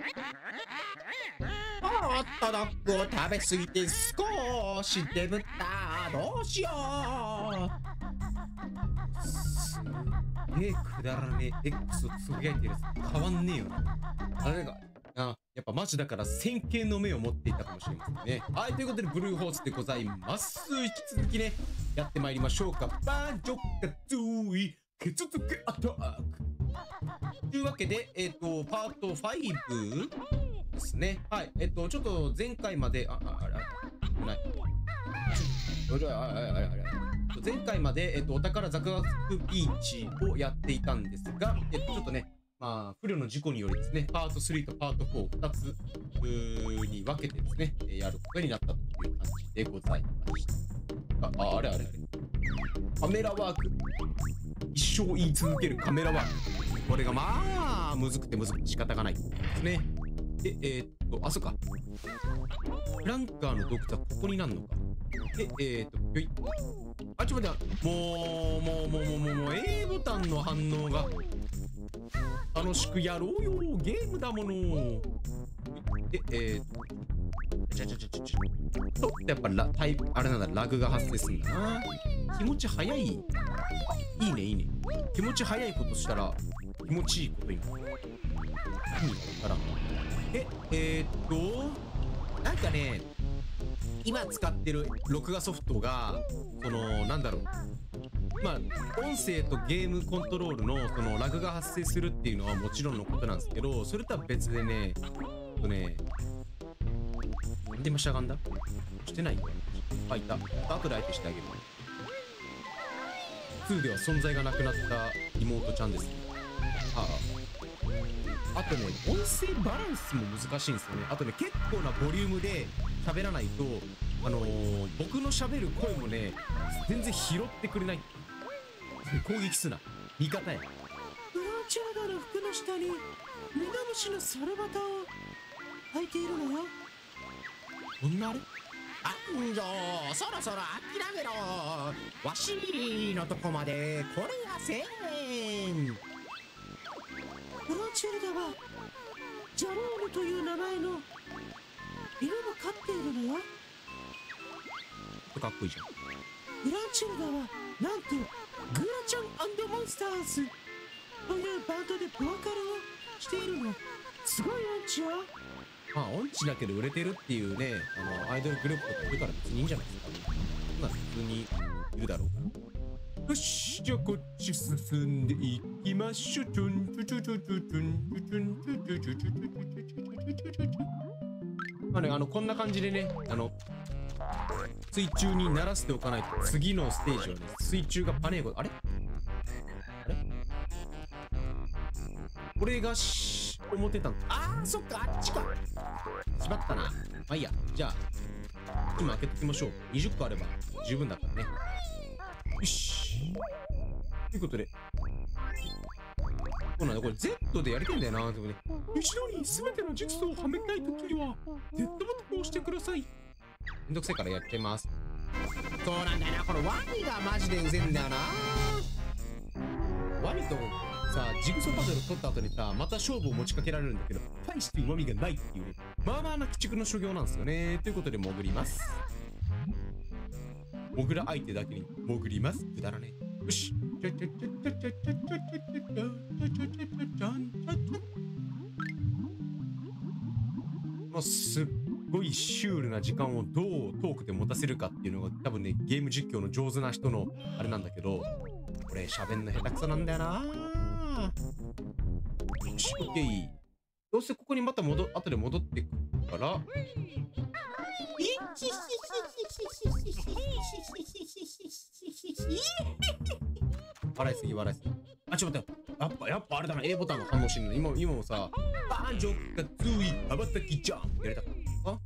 ホットドッグを食べ過ぎて少し眠った。どうしよう。すげえくだらねえ X をつぶやいてるやつ変わんねえよな。あれがやっぱマジだから先見の目を持っていたかもしれませんね。はい、ということでブルーホースでございます。引き続きねやってまいりましょうか。バンジョカツイケツつけアタックというわけでパート5ですね。はい、ちょっと前回まで前回までお宝ザクザクビーチをやっていたんですが、ちょっとねまあ不慮の事故によりですね、パート3とパート4、2つに分けてですねやることになったという感じでございました。あれカメラワーク、一生言い続けるカメラワーク、これがまあむずくて仕方がないですね。であ、そっか、フランカーのドクターここになるのか。でよい、あ、ちょっと待って、もう A ボタンの反応が楽しくやろうよ、ゲームだもの。でやっぱあれなんだ、ラグが発生するんだな。気持ち早い。いいね。気持ち早いことしたら気持ちいいこと今。何からなんかね、今使ってる録画ソフトがなんだろう、まあ音声とゲームコントロールのそのラグが発生するっていうのはもちろんのことなんですけど、それとは別でねなんで今しゃがんだしてないよ。あ、いた。後で相手してあげる。2では存在がなくなった妹ちゃんですね。あとね、音声バランスも難しいんですよね。あとね、結構なボリュームで喋らないと僕の喋る声もね全然拾ってくれない。攻撃すな、味方や。ブランチャーダの服の下にメダムシのサルバタを履いているのよ。こんなあれ安城、そろそろ諦めろ。わしのとこまでこれやせん。ブランチェルダはジャロームという名前の犬も飼っているのよ。かっこいいじゃん。ブランチェルダはなんとグラちゃん&モンスターズというバンドでボーカルをしているの。すごい音痴よ。まあ音痴だけど売れてるっていうね、アイドルグループとかいるから別にいいんじゃないですか。そんな普通にいるだろうから。よし、じゃあこっち進んでいきましょう。まあね、こんな感じでね、水中に慣らしておかないと次のステージはね、水中がパネーゴ。あれこれが思ってたの。あー、そっか、あっちか。しまったな。まあいいや。じゃあ今開けておきましょう。20個あれば十分だからね。よし。ということで、そうなんだ、これ Z でやりたいんだよな。でもね、後ろに全てのジグソーをはめたいときには Z ボタンを押してください。めんどくせえからやっちゃいます。そうなんだよな、このワニがマジでうぜんだよな。ワニとさ、ジグソーパズル取った後にさ、また勝負を持ちかけられるんだけど、大して旨味がないっていうね、まあまあな鬼畜の所業なんですよね。ということで潜ります。モグラ相手だけに潜ります。くだらねえ。よし。もうすっごいシュールな時間をどうトークで持たせるかっていうのが多分ね、ゲーム実況の上手な人のあれなんだけど、俺喋んの下手くそなんだよな。よし、オッケー。どうせここにまた後で戻ってくるから。笑いすぎ。あ、ちょっと待って。やっぱあれだな。A ボタンが反応してるの。今もさ、バンジョがつい、羽ばたきジャンやれたか。はい、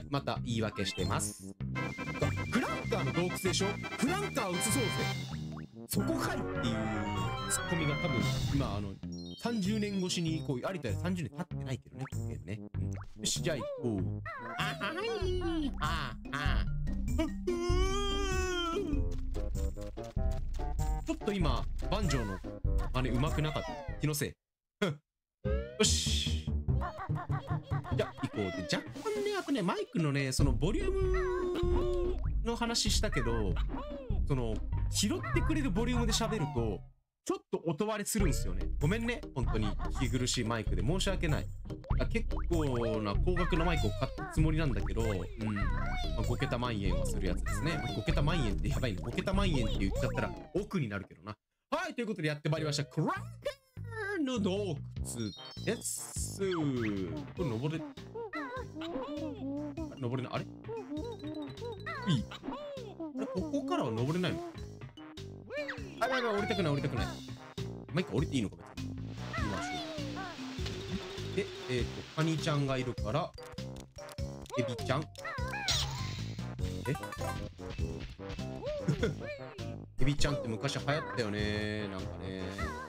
また言い訳してます。フランカーの洞窟でしょ。フランカー映そうぜ。そこかいっていうツッコミが多分、今、30年越しに、こう、有田で30年経ってないけどね、よし、じゃあ行こう。ちょっと今、バンジョーの真似うまくなかった。気のせい。よし。 で、若干ね、あとね、マイクのね、そのボリュームの話したけど、その、拾ってくれるボリュームで喋ると、ちょっと音割れするんですよね。ごめんね。本当に聞き苦しいマイクで申し訳ない。結構な高額なマイクを買ったつもりなんだけど、まあ、5桁万円はするやつですね。5桁万円ってやばいね。5桁万円って言っちゃったら奥になるけどな。はい、ということでやってまいりました。クラッカーの洞窟です。これ登れ、登れない。あれいい。ここからは登れないの？あ、やばい、降りたくない、降りたくない。まあ、いいか、降りていいのか、別に。行きましょう。で、カニちゃんがいるから、エビちゃん。エビちゃんって昔流行ったよね。なんかね。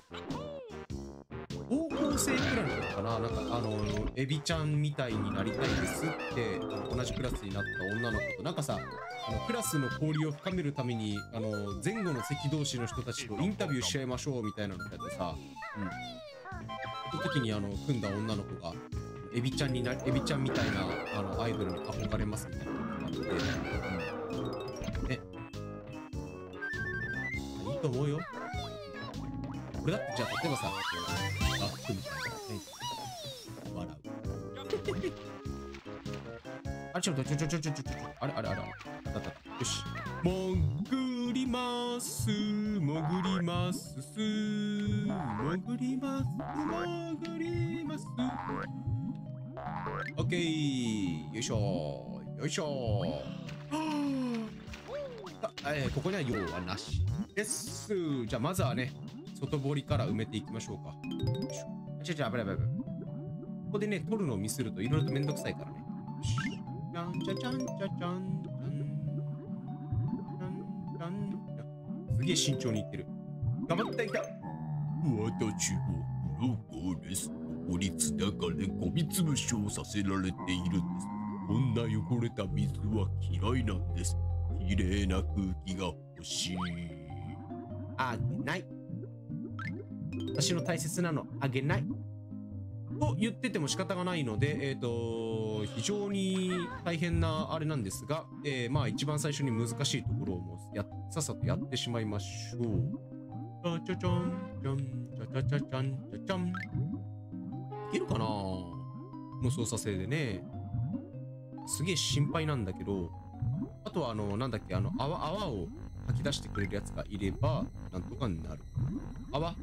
高校生くらいの時かな。なんか、エビちゃんみたいになりたいですって、同じクラスになった女の子と、なんかさ、クラスの交流を深めるために前後の席同士の人たちとインタビューしちゃいましょうみたいなのやってさ、その時に組んだ女の子がエビちゃんみたいなアイドルに憧れますみたいなのがあって、ね、いいと思うよ。これだってじゃあ例えばさ、バックみたいなね、笑う。あれちょっとあれよし。潜ります潜ります潜りますオッケー、よいしょよいしょ。ここには用はなしです。じゃあまずはね、外堀から埋めていきましょうか。危ない。ここでね、取るのをミスるといろいろとめんどくさいからね。じゃんじゃじゃんじゃじゃん。すげえ慎重にいってる。頑張っていきた。 私もブロッコーです。法律だからゴミ潰しをさせられているんです。こんな汚れた水は嫌いなんです。きれいな空気が欲しい。 あげない。私の大切なのあげない。と言ってても仕方がないので、非常に大変なあれなんですが、まあ一番最初に難しいところをもうさっさとやってしまいましょう。じゃじゃんじゃんじゃじゃじゃじゃんじゃじゃん。いけるかなこの操作性でね。すげえ心配なんだけど、あとはなんだっけ、泡を吐き出してくれるやつがいればなんとかになる。泡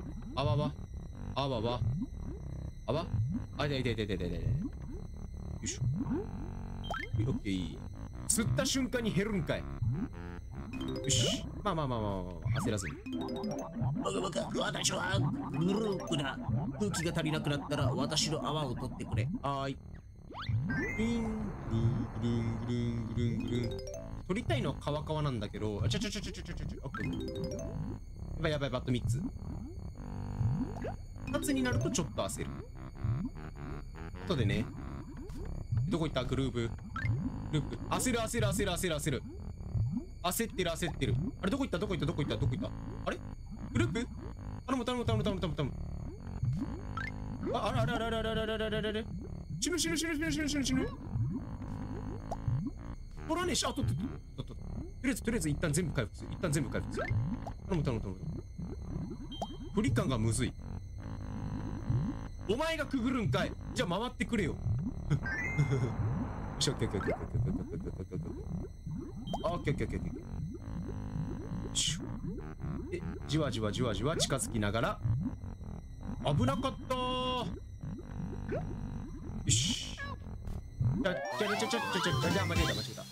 あ、痛い。よいしょ。オッケー。吸った瞬間に減るんかい。よし。まあ、焦らずに。 私はグループだ。空気が足りなくなったら私の泡を取ってくれ。 はーい。ぐるん。取りたいのはカワカワなんだけど、オッケー。やばい、バット3つ。2つになるとちょっと焦る。後でね。どこ行ったグループ。焦る。焦ってる。あれどこ行ったあれグループ頼む。あれ。死ぬ。取らねえし、とりあえず一旦全部回復する。頼む。距離感がむずい。お前がくぐるんかい。じゃあ回ってくれよ。オッケー。で、じわじわ近づきながら。危なかったー。よし。間違えた。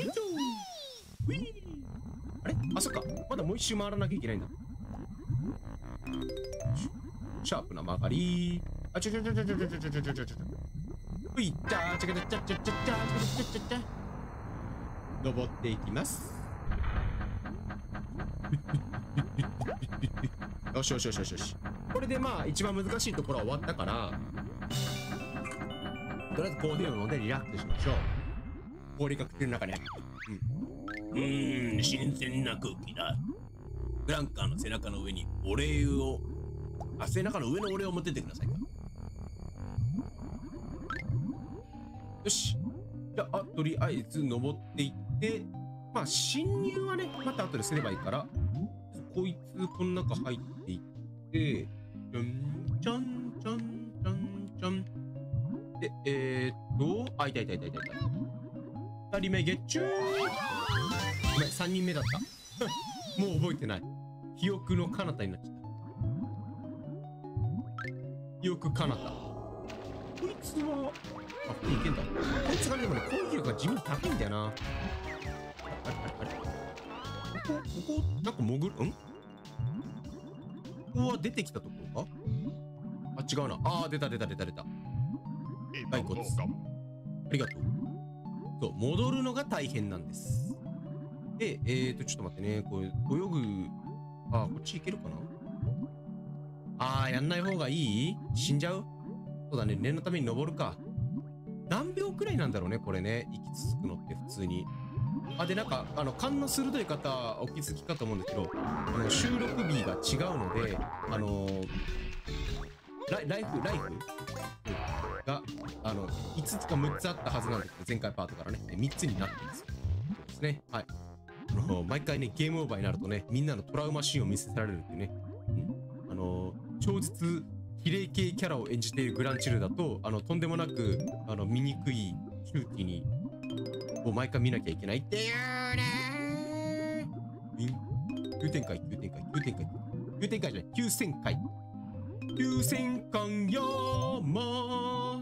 あれあ、そっか。まだもう一周回らなきゃいけないんだ。シャープな曲がり。あ、ちょ。ういったー、登っていきます。よし。これでまあ一番難しいところは終わったから、とりあえずコーヒーを飲んでリラックスしましょう。氷が口の中ね。 新鮮な空気だ。フランカーの背中の上にお礼を、背中の上のお礼を持ってってくださいか。 よし。じゃあ、とりあえず登っていって、まあ、侵入はね、また後ですればいいから、こいつ、この中入っていって、じゃん、じゃん、じゃん、じゃん、じゃん。で、あ、いたいたいたいたいた。2人目、ゲッチュー。ごめん、3人目だった。もう覚えてない。記憶の彼方になっちゃった。記憶彼方。こいつは、あ、これいけんだ。こいつがね、でもね、攻撃力が地味に高いんだよな。あれここ、なんか潜る、んここは出てきたところかあ、違うな。あー、出た。骸骨。ありがとう。そう、戻るのが大変なんです。で、ちょっと待ってね。これ、泳ぐ、あ、こっち行けるかなあー、やんない方がいい？死んじゃう？そうだね、念のために登るか。何秒くらいなんだろうね、これね。息続くのって普通に。あ、で、なんか、勘の鋭い方、お気づきかと思うんですけど、収録日が違うので、ライフが、5つか6つあったはずなんですけど、前回パートからね、3つになってます。そうですね。はい。毎回ね、ゲームオーバーになるとね、みんなのトラウマシーンを見せられるっていうね。超絶比例系キャラを演じているグランチルだと、とんでもなく、醜いシューティに、を毎回見なきゃいけないっていうねー。急展開じゃない。9000回。9000巻ヤーマー。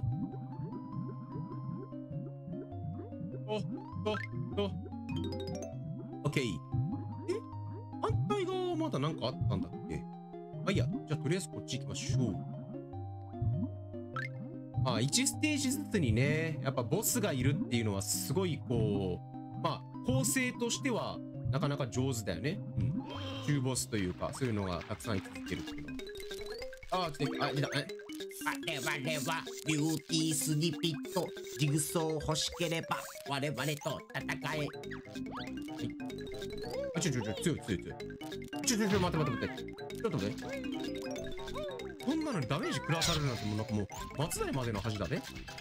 オッケー。反対側はまだなんかあったんだっけ？あ、いいや。じゃあ、とりあえずこっち行きましょう。1ステージずつにね、やっぱボスがいるっていうのはすごいこう、まあ、構成としてはなかなか上手だよね。うん。中ボスというか、そういうのがたくさんい続けるっていうのは。出た。 我々はビューティースニピット。ジグソー欲しければ我々と戦え。 強い。待って。ちょっと待って。こんなのにダメージ食らわされるなんてもう松代までの恥だね。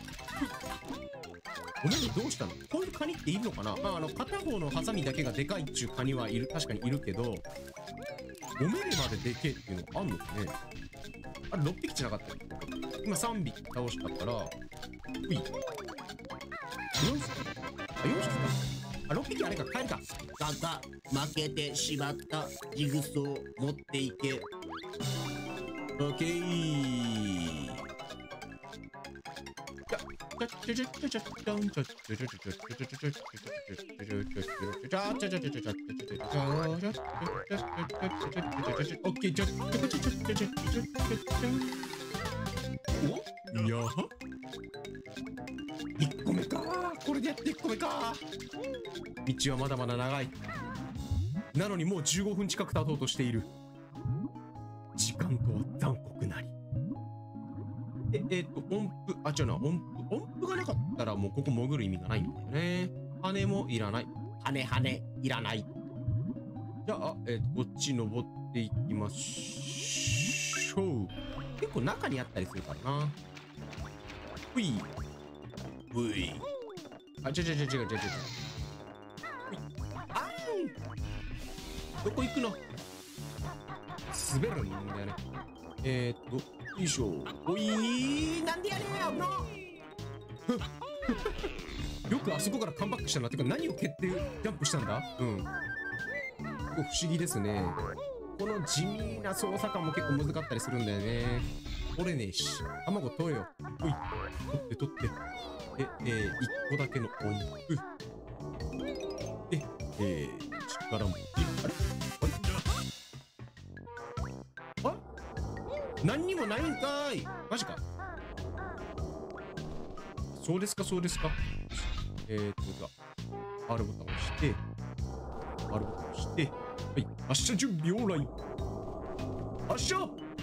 おめめどうしたの？こういうカニっているのかな？まあ片方のハサミだけがでかいっちゅうカニはいる、確かにいるけど、おめめまででけえっていうのあんのかね？あれ6匹じゃなかったっけ？今3匹倒したから、4匹か。6匹あれか、帰るか。 負けてしまったジグソー持っていけ。 オッケー。お？いやは1個目か。これでやって1個目か。道はまだまだ長い。なのにもう15分近く経とうとしている。時間とは残酷なり。音符、あ、違うな、音符がなかったらもうここ潜る意味がないんだよね。羽もいらない。羽いらない。じゃあ、こっち登っていきましょう。結構中にあったりするからな。ふい。あ、違う。あん。どこ行くの？滑るんだよね。よいしょ。おい、なんでやねん、危な。よくあそこからカムバックしたな。てか何を蹴ってジャンプしたんだ？うん。不思議ですね。この地味な操作感も結構難かったりするんだよね。取れねえし。卵取れよ。おい。取って。で、1個だけの音符。で、力持ち。あれ何にもないんかーい。マジか。そうですか。じゃあ、R ボタンを押して、はい、発射準備オーライ。発射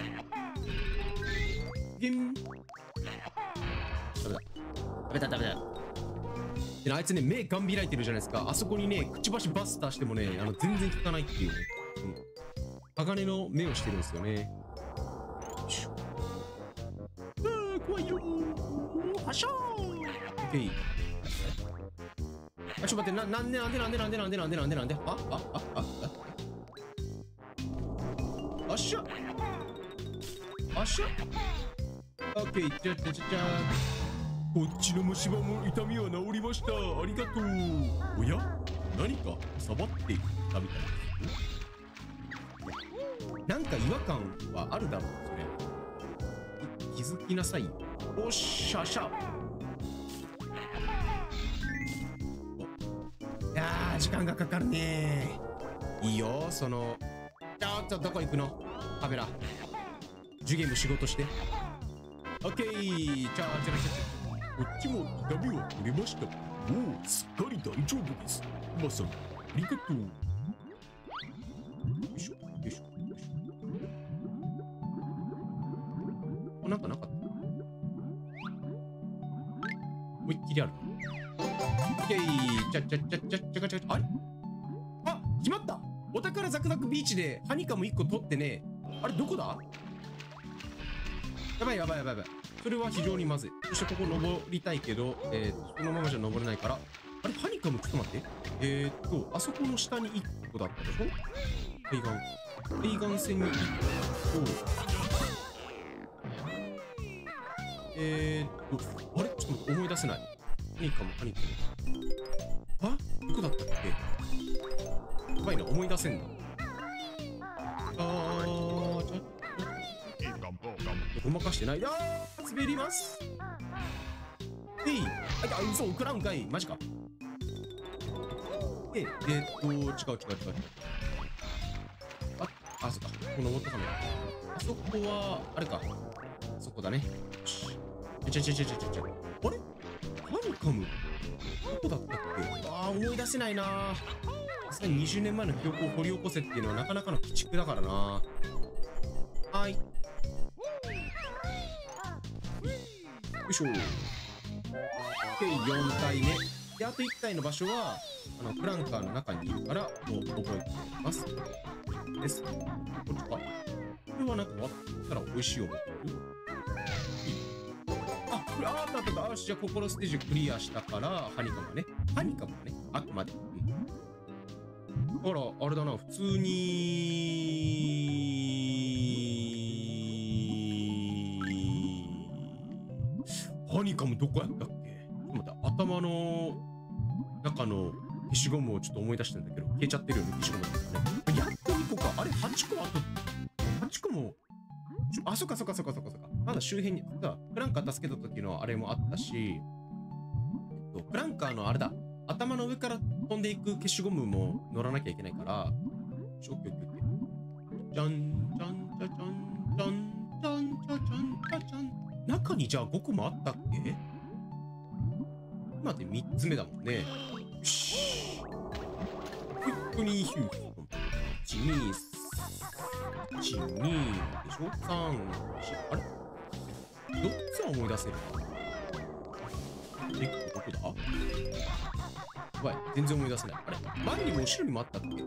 ゲン。 食べた。 で、あいつね、目ガン開いてるじゃないですか。あそこにね、くちばしバスターしてもね、全然効かないっていうね。鋼の目をしてるんですよね。怖いよー。発射ー。オッケー。 あ、ちょっと待って、なんであっしゃオッケー、じゃこっちの虫歯も痛みは治りました。ありがとう。おや、何かサバっていたみたいです。なんか違和感はあるだろう、それ。気づきなさい。おっしゃしゃ。いやー、時間がかかるね。いいよ、ちょっとどこ行くのカメラ。ジュゲーム仕事して。オッケー、こっちも痛みは取れました。 おお、すっかり大丈夫です。クマさん、ありがとう。 よいしょ。なんかなかった。思いっきりある。オッケー、あれ？あ、決まった。お宝ザクザクビーチでハニカム1個取ってね。あれ、どこだ？やばい。それは非常にまずい。そしてここ登りたいけど、そのままじゃ登れないから。あれ、ハニカムちょっと待って。あそこの下に1個だったでしょ？海岸線に1個。あれ、ちょっと思い出せない。ハニカム。あ、どこだったっけ？やばいな、思い出せんな。ごまかしてない。滑ります。嘘、食らうんかい。マジか。違う。あ、そっか。ここ登ったかも。あそこは、あれか。そこだね。よし。あれ？ハニカムどこだったっけ？思い出せないな。さすがに20年前の記憶を掘り起こせっていうのはなかなかの鬼畜だからな。はい。よいしょ。計4体目。で、あと1体の場所は、プランカーの中にいるから、もう覚えています。です。こっちか。これはなんか割ったら美味しいを持ってる。あった。よし、じゃあここのステージクリアしたから、ハニカムはね、あくまで。だから、あれだな、普通に。ハニカムどこやったっけ？ちょっと待って、頭の中の消しゴムをちょっと思い出してんだけど、消えちゃってるよね、消しゴムだからね。やっと2個か。あれ、8個あと、8個も。あ、そっか。まだ周辺に、プランカー助けた時のあれもあったし、プランカーのあれだ、頭の上から飛んでいく消しゴムも乗らなきゃいけないから、じゃん。中にじゃあ5個もあったっけ？今で3つ目だもんね。よし。クイックにヒュー。1、2でしょ ?3、4、あれ ?4 つは思い出せる。1個どこだ？やばい、全然思い出せない。あれ前にも後ろにもあったっけ？はい。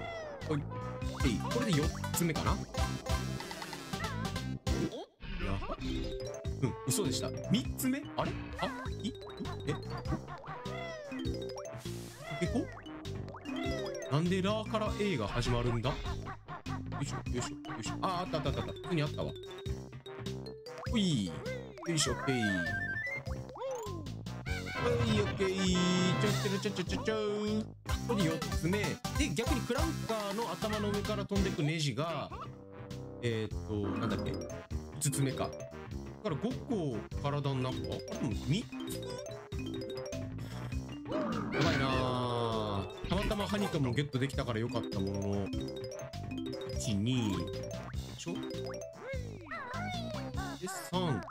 これで4つ目かな？嘘でした。3つ目？あれ？なんでラーから A が始まるんだ？よいしょ。あった。普通にあったわ。ほい。よいしょ、オッケー。はい、オッケー。これで4つ目。で、逆にクランカーの頭の上から飛んでくネジが、なんだっけ？ 5 つ目か。だから5個体の中は、3つ？やばいなぁ。たまたまハニカムをゲットできたからよかったものの、1、2、でしょ？で、3。や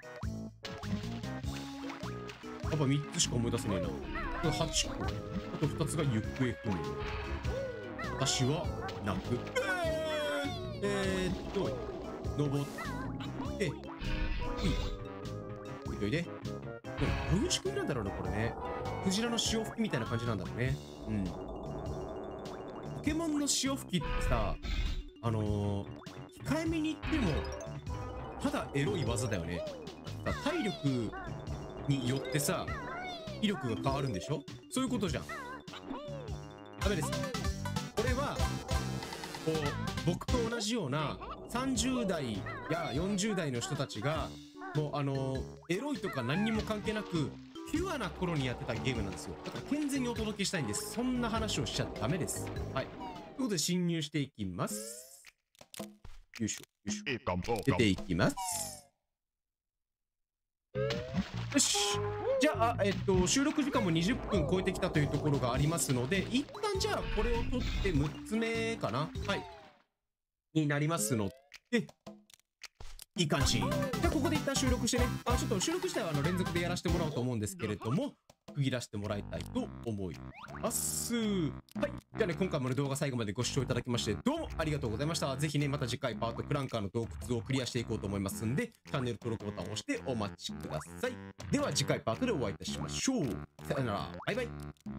っぱ3つしか思い出せねえな。8個。あと2つが行方不明。私は泣く。登って、おいで。どういう仕組みなんだろうね、これね。クジラの潮吹きみたいな感じなんだろうね。ポケモンの潮吹きってさ、控えめに言っても、ただエロい技だよね。体力によってさ、威力が変わるんでしょ？そういうことじゃん。 ダメです。これはこう僕と同じような30代や40代の人たちがもうエロいとか何にも関係なくピュアな頃にやってたゲームなんですよ。だから健全にお届けしたいんです。そんな話をしちゃダメです。はい。ということで侵入していきます。よいしょよいしょ。出ていきます。よし。じゃあ、収録時間も20分超えてきたというところがありますので、一旦じゃあこれを取って6つ目かな、はい、になりますので、いい感じ。じゃあここで一旦収録してね、ちょっと収録自体は連続でやらせてもらおうと思うんですけれども、区切らせてもらいたいと思います。はい。じゃあね、今回もね、動画最後までご視聴いただきまして、どうもありがとうございました。ぜひね、また次回パートクランカーの洞窟をクリアしていこうと思いますんで、チャンネル登録ボタンを押してお待ちください。では次回パートでお会いいたしましょう。さよなら。バイバイ。